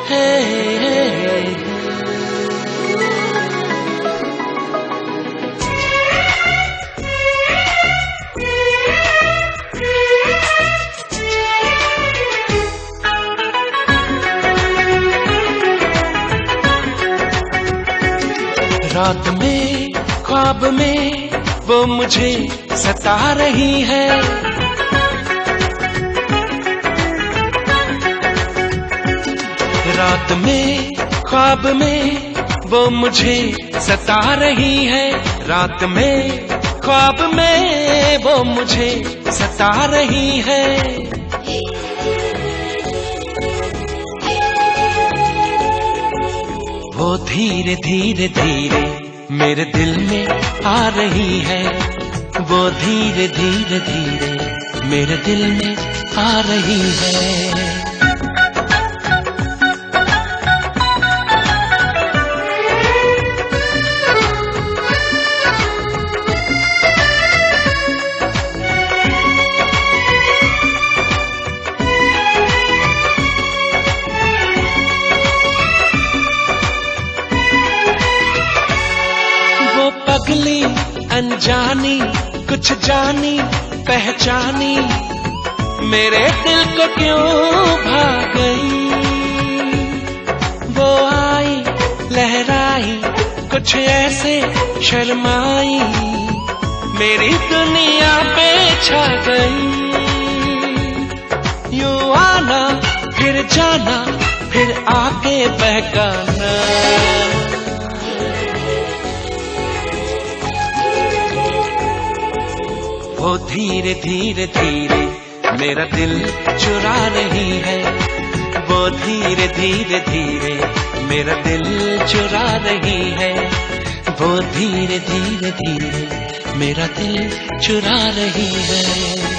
रात में ख्वाब में वो मुझे सता रही है। रात में ख्वाब में वो मुझे सता रही है। रात में ख्वाब में वो मुझे सता रही है। वो धीरे धीरे धीरे मेरे दिल में आ रही है। वो धीरे धीरे धीरे मेरे दिल में आ रही है। पगली अनजानी कुछ जानी पहचानी मेरे दिल को क्यों भाग गई। वो आई लहराई कुछ ऐसे शर्माई मेरी दुनिया पे छा गई। यूं आना फिर जाना फिर आके बहकाना। वो धीरे धीरे धीरे मेरा दिल चुरा रही है। वो धीरे धीरे धीरे मेरा दिल चुरा रही है। वो धीरे धीरे धीरे मेरा दिल चुरा रही है।